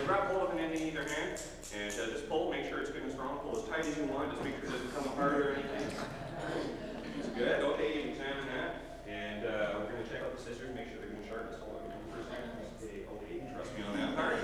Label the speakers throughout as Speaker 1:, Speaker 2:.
Speaker 1: grab hold of an end in either hand, and just pull, make sure it's good and strong. Pull as tight as you want, just make sure it doesn't come apart or anything. It's good, okay, you can examine that. And we're going to check out the scissors, make sure they're going to sharpen. So let me come for a second. Okay, you can trust me on that part.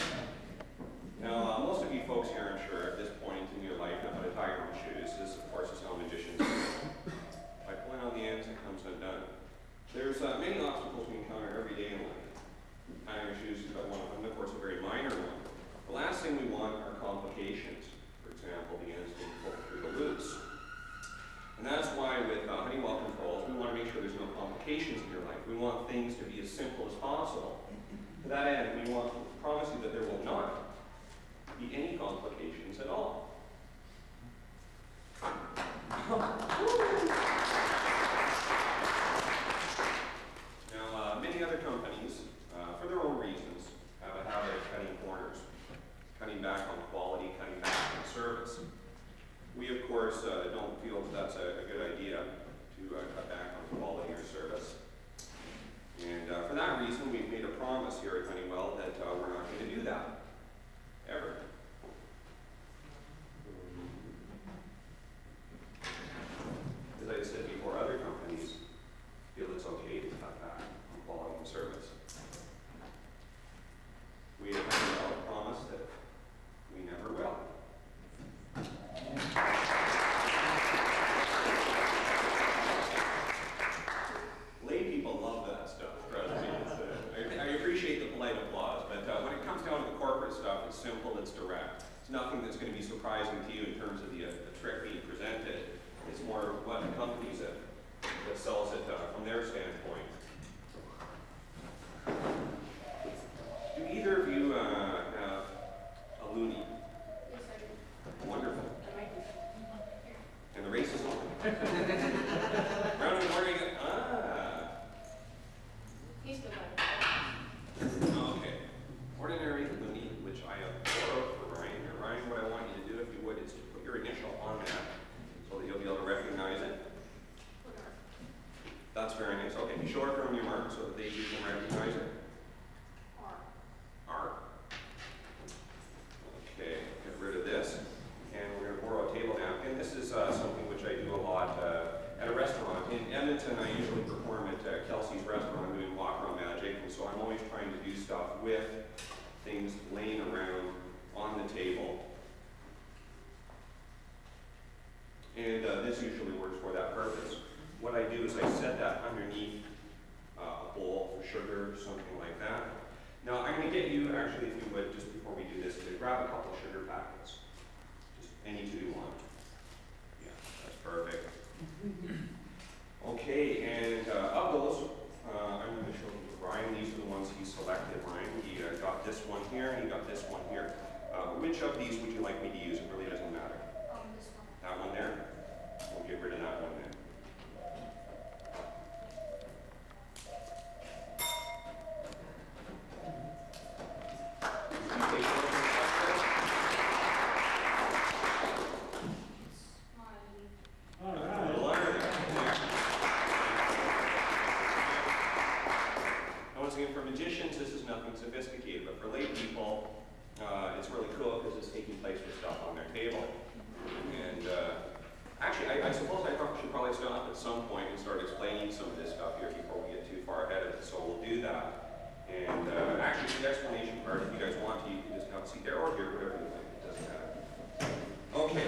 Speaker 1: Now, most of you folks here, I'm sure, at this point in your life know how to tie your own shoes. This, of course, is how magicians do it. By pulling on the ends, it comes undone. There's many obstacles we encounter every day in life. Tying your shoes is one of them, of course, a very minor one. The last thing we want are complications. For example, the ends being pulled through the loops. And that's why with Honeywell controls, we want to make sure there's no complications in your life. We want things to be as simple as possible. To that end, we want to promise you that there will not be any complications at all. Now, many other companies, for their own reasons, have a habit of cutting corners, cutting back on quality, cutting back on service. We, of course, don't feel that that's a good idea to cut back on quality or service. And for that reason, we've made a promise here at Honeywell that we're not going to do that, ever. As I said before, other companies feel it's okay to cut back on quality and service. We at Honeywell promise that we never will. Lay people love that stuff, trust me. I appreciate the polite applause, but when it comes down to the corporate stuff, it's simple, it's direct. It's nothing that's going to be surprising to you in terms of the trick being presented. It's more what the company that sells it from their standpoint. Do either of you have a loonie?
Speaker 2: Yes, I do.
Speaker 1: Wonderful.
Speaker 2: I might do.
Speaker 1: And the race is on. Round and morning.
Speaker 2: He's the one.
Speaker 1: Okay. Ordinary loonie, which I have borrowed for Ryan. Here, Ryan, what I want you to do, if you would, is to put your initial on that so that you'll be able to recognize it. That's very nice. Okay, be short from your mark so that they can recognize it.
Speaker 2: R.
Speaker 1: R. Okay, get rid of this. And we're going to borrow a table napkin. This is something which I do a lot at a restaurant. In Edmonton, I usually perform at Kelsey's restaurant. I'm doing walk-around magic, and so I'm always trying to do stuff with things laying around on the table. And this usually works for that purpose. What I do is I set that underneath a bowl for sugar, something like that. Now, I'm going to get you, actually, if you would, just before we do this, to grab a couple of sugar packets. Just any two you want. Yeah, that's perfect. Okay, and of those, I'm going to show you Ryan. These are the ones he selected. Ryan, he got this one here, and he got this one here. Which of these would you like me to use? It really doesn't matter.
Speaker 2: This one.
Speaker 1: That one there? We'll get rid of that one then. For magicians, this is nothing sophisticated, but for lay people, it's really cool because it's taking place with stuff on their table. And actually, I suppose I should probably stop at some point and start explaining some of this stuff here before we get too far ahead of it, so we'll do that. And actually, the explanation part, if you guys want to, you can just have a seat there or here, whatever you like, it doesn't matter. Okay.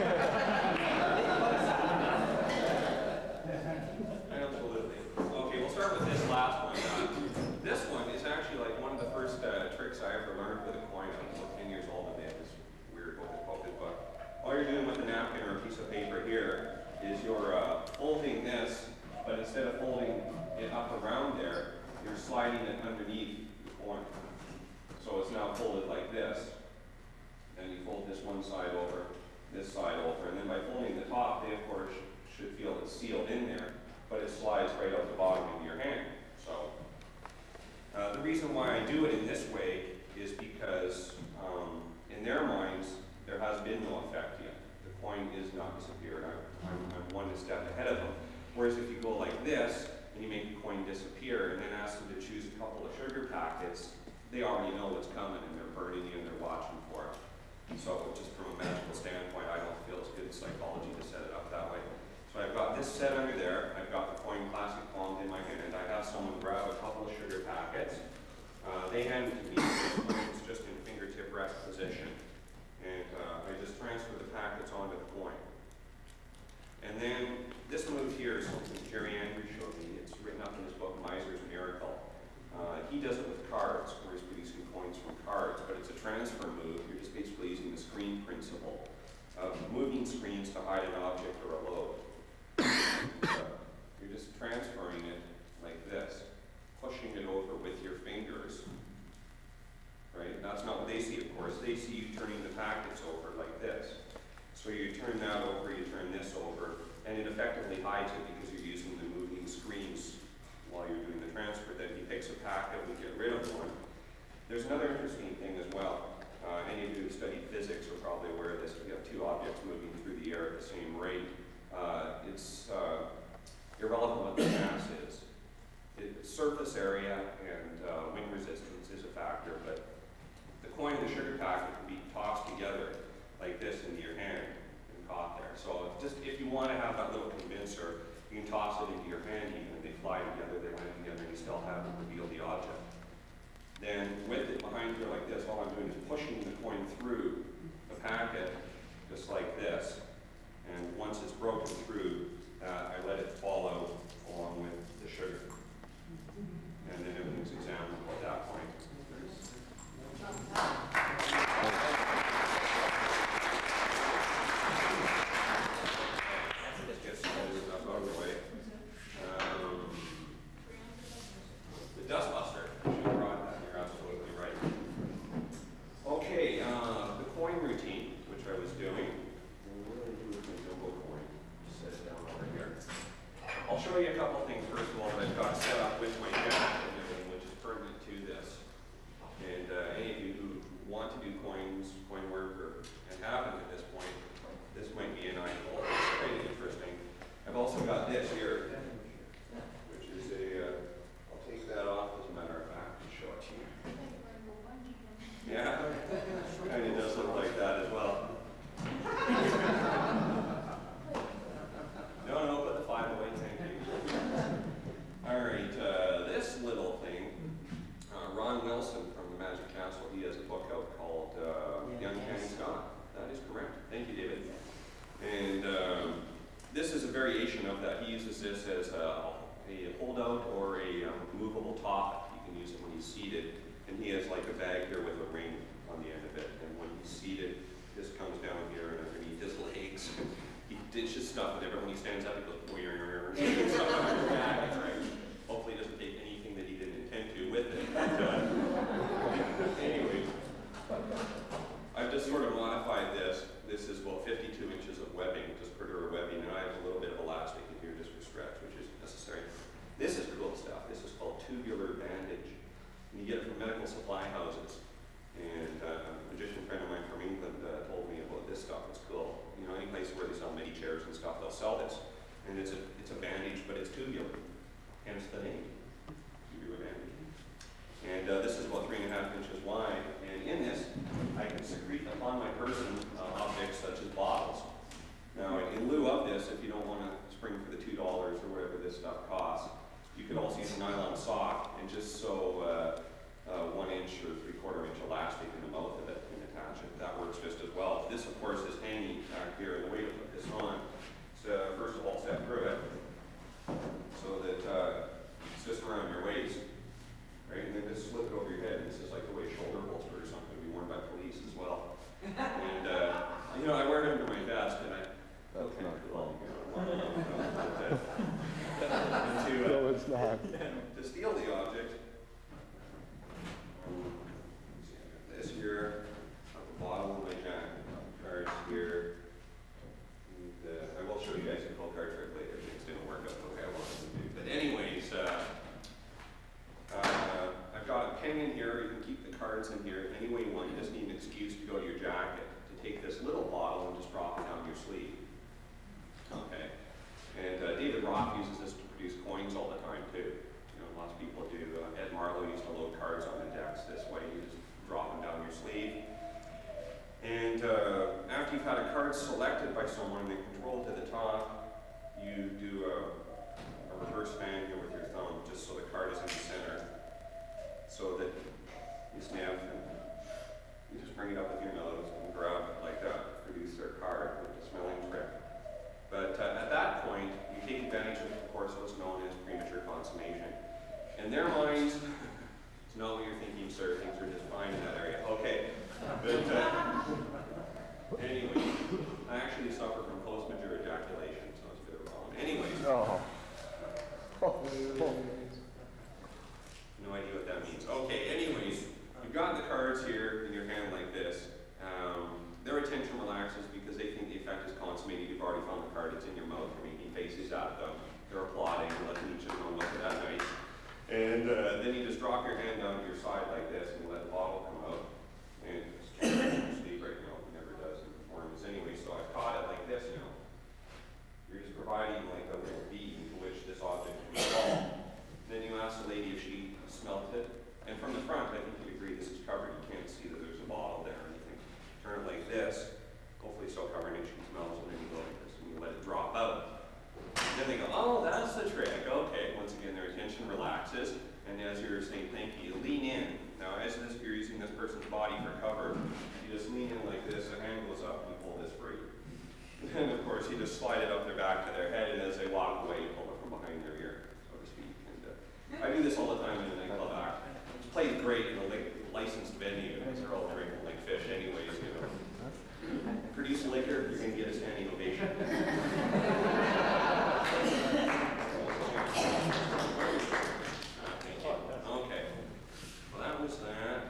Speaker 1: Absolutely. Okay, we'll start with this last one. This one is actually like one of the first tricks I ever learned with a coin. I was like 10 years old and it was weird what they called it, but all you're doing with a napkin or a piece of paper here is you're folding this, but instead of folding it up around there, you're sliding it underneath the coin. So it's now folded like this. Then you fold this one side over, this side over, and then by folding the top, they of course should feel it's sealed in there, but it slides right out the bottom into your hand. So the reason why I do it in this way is because in their minds, there has been no effect yet. The coin is not disappeared. I'm one step ahead of them. Whereas if you go like this, and you make the coin disappear, and then ask them to choose a couple of sugar packets, they already know what's coming, and they're burning They hand it to me. It's just in fingertip rest position. And I just transfer the packets onto the coin. And then this move here is something Jerry Andrews showed me. It's written up in his book, Miser's Miracle. He does it with cards, where he's producing coins from cards, but it's a transfer move. You're just basically using the screen principle of moving screens to hide an object or a load. You're just transferring it like this, pushing it over with your fingers. Right? That's not what they see, of course. They see you turning the packets over like this. So you turn that over, you turn this over, and it effectively hides it because you're using the moving screens while you're doing the transfer. Then he takes a packet, we get rid of one. There's another interesting thing as well. Any of you who studied physics are probably aware of this. We have two objects moving through the air at the same rate. It's irrelevant what the mass is. Surface area and wind resistance is a factor, but the coin and the sugar packet can be tossed together like this into your hand and caught there. So just if you want to have that little convincer, you can toss it into your hand even, and they fly together, they land together, and you still haven't revealed the object. Then with it behind here like this, all I'm doing is pushing the coin through the packet, just like this. And once it's broken through, I let it fall out along with the sugar. And then everything's examinable at that point. Let's get some of this stuff out of the way. The dustbuster. I should have brought that. You're absolutely right. Okay, the coin routine, which I was doing. What do I do with my jumbo coin? Just set it down over here. I'll show you a couple things, first of all, that I've got set up with my jack and everything, which is pertinent to this. And any of you who want to do coins, coin work, and haven't at this point, this might be an eyeball. It's quite interesting. I've also got this here, which is I'll take that off as a matter of fact and show it to you. Yeah, kind of does look like that as well. No, put the 5 away, thank you. All right, this little thing, Ron Wilson from the Magic Castle, he has a book out called The Uncanny Scott. That is correct. Thank you, David. And this is a variation of that. He uses this as a holdout or a movable top. You can use it when he's seated. And he has like a bag here with a ring on the end of it. And when he's seated, this comes down here and underneath his legs. He ditches stuff, and when he stands up, he goes, stuff on his back. Right? Hopefully, he doesn't take anything that he didn't intend to with it. But, anyway, I've just sort of modified this. This is about 52 inches of webbing, just Perdura webbing, and I have a little bit of elastic in here just for stretch, which is necessary. This is cool stuff. This is called tubular bandage. And you get it from medical supply houses. And a magician friend of mine from England told me about this stuff. It's cool. You know, any place where they sell mini chairs and stuff, they'll sell this. And it's a bandage, but it's tubular. Hence the name, tubular bandage. And this is about 3.5 inches wide. And in this, I can secrete upon my person objects such as bottles. Now, in lieu of this, if you don't want to spring for the $2 or whatever this stuff costs, you could also use a nylon sock and just sew 1 inch or 3/4 inch elastic in the mouth of it and attach it. That works just as well. This, of course, is hanging back here, and the way to put this on is first of all set through it so that it's just around your waist, right? And then just slip it over your head. This is like the way shoulder holster or something to be worn by police as well. And you know, I wear it under my vest, and that's kind of cool.
Speaker 3: No, it's not.
Speaker 1: To steal the object, this here, at the bottom of my jacket, cards here. And, I will show you guys a cool card trick later. Things didn't work out the way I wanted them to. But anyways, I've got a pen in here. You can keep the cards in here any way you want. You just need an excuse to go to your jacket to take this little bottle and just drop it down your sleeve. Okay. And David Roth uses this to produce coins all the time too. You know, lots of people do. Ed Marlowe used to load cards on the decks this way. You just drop them down your sleeve. And after you've had a card selected by someone and they control to the top, you do a reverse fan here with your thumb, just so the card is in the center, so that you snap, and you just bring it up with your nose and grab it like that, produce their card with the smelling trick. But at that point, you take advantage of course, what's known as premature consummation. In their minds, it's not what you're thinking, sir. Things are just fine in that area. Okay. But anyway, I actually suffer from post-mature ejaculation, so it's a bit of a problem. Anyways.
Speaker 3: Oh.
Speaker 1: No idea what that means. Okay, anyways, you've got the cards here in your hand like this. Their attention relaxes because they think the effect is consummated. You've already found the card, it's in your mouth, you're making faces at them. They're applauding, letting each of them look at that nice. And then you just drop your hand down to your side like this and let the bottle come out. And it's sleep right now, it never does in performance anyway. So I've caught it like this, you know. You're just providing like a little bead into which this object can fall. Then you ask the lady if she smelt it. And from the front, I think you agree this is covered. You can't see that there's a bottle there or anything. Turn it like this. Hopefully it's still covered and she smells it, and then you go like this and you let it drop out. And then they go, oh, that's the trick. Okay, once again, their attention relaxes. And as you're saying thank you, you lean in. Now, as you're using this person's body for cover, you just lean in like this, the hand goes up, and you pull this free. And then, of course, you just slide it up their back to their head, and as they walk away, you pull it from behind their ear, so to speak. And I do this all the time in a nightclub act. It plays great in a licensed venue, because they're all drinking like fish anyways, you know. Produce liquor, you're going to get a standing ovation. Okay. Well, that was that.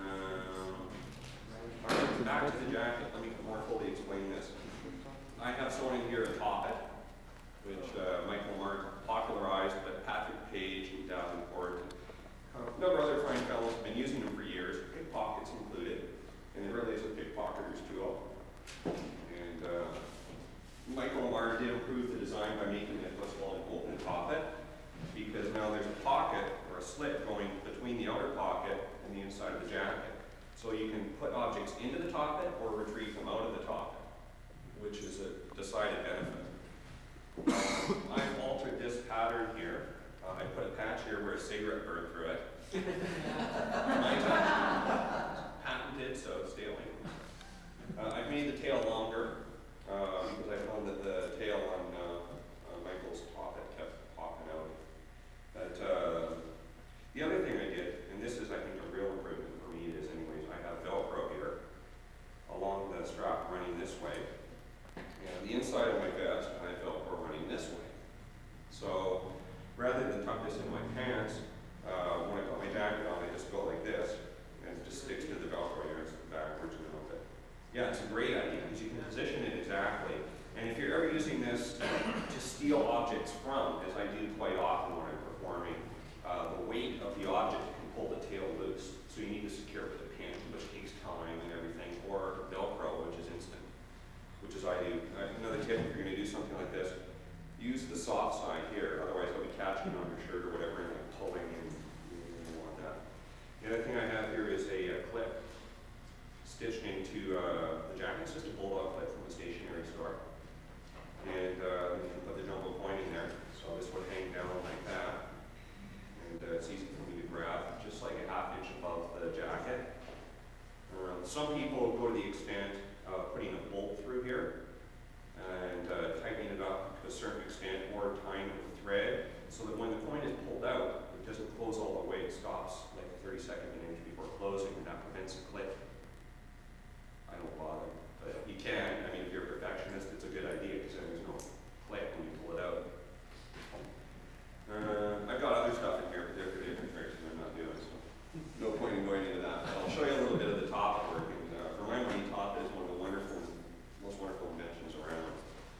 Speaker 1: All right, back to the jacket. Let me more fully explain this. I have sewn in here a Toppet, which Michael Mart popularized, but Patrick Page and Davenport and a number of other fine fellows have been using them for years, pickpockets included, and it really is a pickpocketer's tool. And Michael Mart did improve the design by making it what's called an open Toppet, because now there's a pocket or a slit going between the outer pocket and the inside of the jacket. So you can put objects into the Toppet or retrieve them out of the Toppet, which is a decided benefit. I've altered this pattern here. I put a patch here where a cigarette burned through it. Patented, so stay away. I've made the tail longer because I found that the tail on Michael's Toppet kept popping out. But the other thing I did, and this is I think a real improvement for me, is anyways, I have Velcro here along the strap running this way. And the inside of my vest, I have Velcro running this way. So rather than tuck this in my pants, when I put my jacket on, I just go like this, and it just sticks to the Velcro here, it's backwards a little bit. Yeah, it's a great idea, because you can position it exactly. And if you're ever using this to steal objects from, as I do quite often when I'm performing, the weight of the object can pull the tail loose. So you need to secure it with a pin, which takes time and everything, or Velcro, which is instant, which is I do. Another tip, if you're going to do something like this, use the soft side here, otherwise it'll be catching on your shirt or whatever and like pulling, and you don't want that. The other thing I have here is a clip stitched into the jacket. It's just a bulldog clip from a stationery store. And you can put the jumbo coin in there, so this would hang down like that. And it's easy for me to grab, just like a ½ inch above the jacket. Some people go to the extent of putting a bolt through here and tightening it up to a certain extent, or tying it with thread, so that when the coin is pulled out, it doesn't close all the way. It stops like a 32nd of an inch before closing, and that prevents a clip. I don't bother, but you can. I mean, if you're a perfectionist, it's a good idea, because then there's no clip when you pull it out. I've got other stuff in here, but they're for different tricks that I'm not doing, so no point in going into that. But I'll show you a little bit of the Toppet work. And for my money, Toppet is one of the most wonderful inventions around.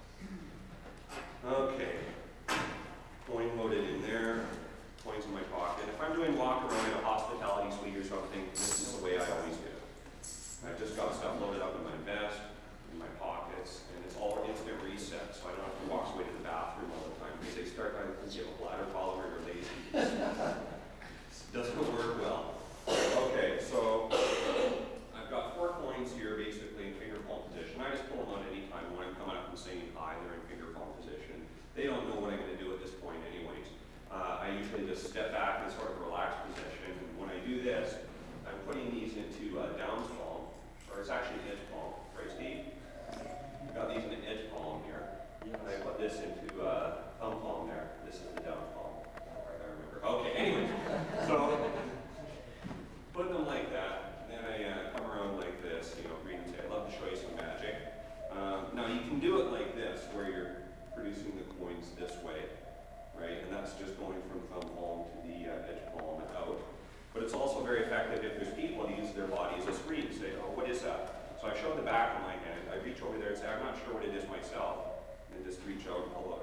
Speaker 1: Okay, coin loaded in there, coins in my pocket. If I'm doing walk around in a hospitality suite or something, this is the way I always do it. I've just got stuff loaded up in my vest, in my pockets, and it's all instant reset, so I don't have to walk away to the bathroom all the time, because they start trying to give a bladder follower or lazy. Doesn't work well. Okay, so I've got 4 coins here basically in finger palm position. I just pull them out any time when I'm coming up and saying hi, they're in finger palm position. They don't know what I'm going to do at this point anyways. I usually just step back in sort of a relaxed position, and when I do this, I'm putting very effective if there's people to use their body as a screen. Say, oh, what is that? So I show the back of my hand. I reach over there and say, I'm not sure what it is myself. And just reach out and pull out